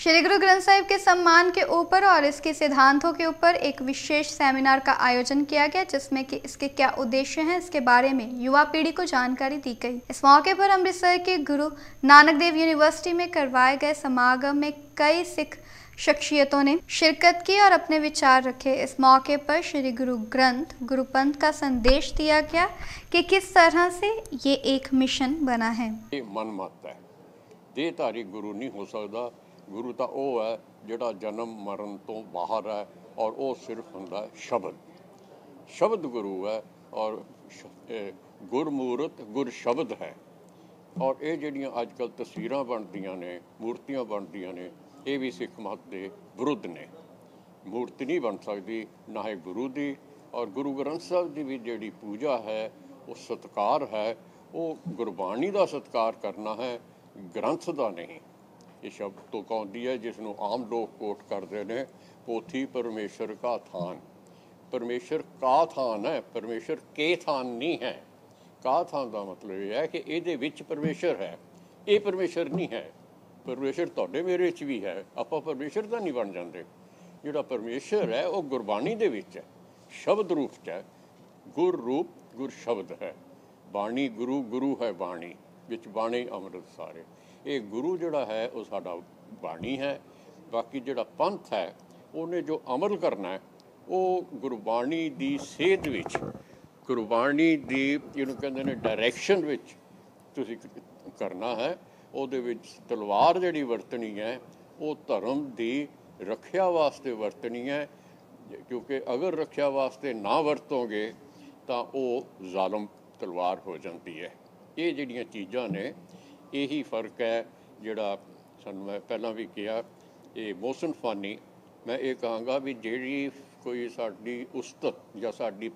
श्री गुरु ग्रंथ साहिब के सम्मान के ऊपर और इसके सिद्धांतों के ऊपर एक विशेष सेमिनार का आयोजन किया गया, जिसमें कि इसके क्या उद्देश्य हैं, इसके बारे में युवा पीढ़ी को जानकारी दी गई। इस मौके पर अमृतसर के गुरु नानक देव यूनिवर्सिटी में करवाए गए समागम में कई सिख शख्सियतों ने शिरकत की और अपने विचार रखे। इस मौके पर श्री गुरु ग्रंथ गुरुपंथ का संदेश दिया गया कि किस तरह से ये एक मिशन बना है। मन मत है, देहधारी गुरु नहीं हो सकता। गुरु तो वह है जिहड़ा जन्म मरण तो बाहर है, और वो सिर्फ हुंदा शब्द। शब्द गुरु है और गुरमूरत गुर शब्द है। और ये जिहड़ियां अजकल तस्वीरां बनदियां ने, मूर्तियां बनदियां ने, ये भी सिख मत के विरुद्ध ने। मूर्ति नहीं बन सकती ना है गुरु की। और गुरु ग्रंथ साहिब की भी जिहड़ी पूजा है, वो सत्कार है, वो गुरबाणी का सत्कार करना है, ग्रंथ का नहीं। ये शब्द तो कहती है जिसनों आम लोग कोट करते हैं, पोथी परमेश्वर का थान। परमेश्वर का थान है, परमेश्वर के थान नहीं है। का थान का मतलब यह है कि ये विच परमेश्वर है, ये परमेश्वर नहीं है। परमेश्वर तुहाडे मेरे च भी है, आपां परमेश्वर तो नहीं बन जाते। जिहड़ा परमेश्वर है वो गुरबाणी दे विच है, शब्द रूप च है। गुर रूप गुर शब्द है। बाणी गुरु, गुरु है बाणी, विच बाणी अमृत सारे। ये गुरु जिहड़ा है वो साडा बाणी है। बाकी जिहड़ा पंथ है उन्हें जो अमल करना है वो गुरबाणी दी सेध विच, गुरबाणी दी जिहनूं कहंदे ने डायरैक्शन विच तुसीं करना है। ਉਹਦੇ ਵਿੱਚ तलवार ਜਿਹੜੀ ਵਰਤਣੀ है वो धर्म की रखिया वास्ते वरतनी है, क्योंकि अगर रखिया वास्ते ना वरतोगे तो वो ਜ਼ਾਲਮ तलवार हो जाती है। ये ਜਿਹੜੀਆਂ चीज़ां ने यही फर्क है ਜਿਹੜਾ ਸਾਨੂੰ मैं पहला भी कहा। ये मोहसिन फानी मैं ये कहांगा भी ਜਿਹੜੀ कोई साडी उस्तत या साडी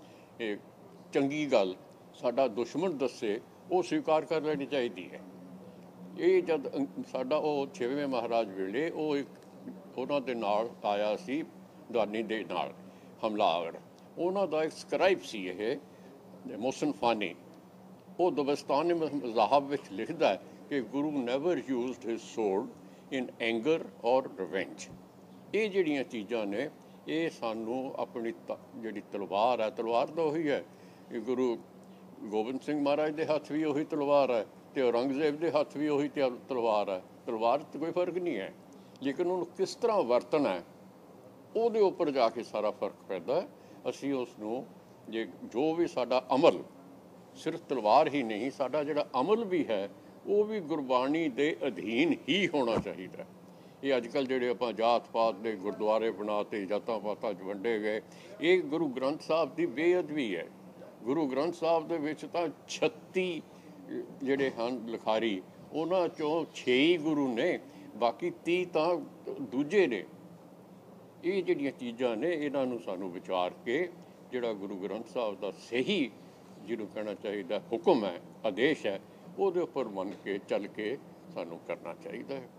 चंगी गल साडा दुश्मन दसे वो स्वीकार कर लेनी चाहिए है। ये जब साडा वो 6वें महाराज वेले वो एक उन्हां दे नाल आया सी, दानी दे नाल हमलावर, उन्हां दा एक स्क्राइब सी ये मोहसिन फानी। वो दबस्तान मज़ाहब विच लिखदा है कि guru never used his sword in anger और रिवेंज। ये जिहड़ियां चीज़ां ने ये सानू अपनी जिहड़ी तलवार है, तलवार तो उही है। गुरु गोबिंद सिंह महाराज के हथ भी उही तलवार है, तो औरंगजेब के हथ भी उही तलवार है। तलवार तो कोई फर्क नहीं है, लेकिन उन्होंने किस तरह वरतना है वो उपर जाके सारा फर्क पैदा है। असी उसनों जो भी साडा अमल सिर्फ तलवार ही नहीं, साडा जिहड़ा अमल भी है वो भी गुरबाणी के अधीन ही होना चाहिए। ये अजकल जिहड़े आपां जात पात के गुरुद्वारे बनाते, जातां पातां च वंडे गए, ये गुरु ग्रंथ साहिब की बेअदबी है। गुरु ग्रंथ साहिब दे विच तां 36 ਜਿਹੜੇ ਹਨ ਲਿਖਾਰੀ, ਉਹਨਾਂ 'ਚੋਂ 6 ਹੀ ਗੁਰੂ ਨੇ, ਬਾਕੀ 30 ਤਾਂ ਦੂਜੇ ਨੇ। ਇਹ ਜਿਹੜੀਆਂ ਚੀਜ਼ਾਂ ਨੇ ਇਹਨਾਂ ਨੂੰ ਸਾਨੂੰ ਵਿਚਾਰ ਕੇ ਜਿਹੜਾ ਗੁਰੂ ਗ੍ਰੰਥ ਸਾਹਿਬ ਦਾ ਸਹੀ ਜਿਹਨੂੰ ਕਹਿਣਾ ਚਾਹੀਦਾ ਹੁਕਮ ਹੈ, ਆਦੇਸ਼ ਹੈ, ਉਹਦੇ ਉੱਪਰ ਮੰਨ ਕੇ ਚੱਲ ਕੇ ਸਾਨੂੰ ਕਰਨਾ ਚਾਹੀਦਾ ਹੈ।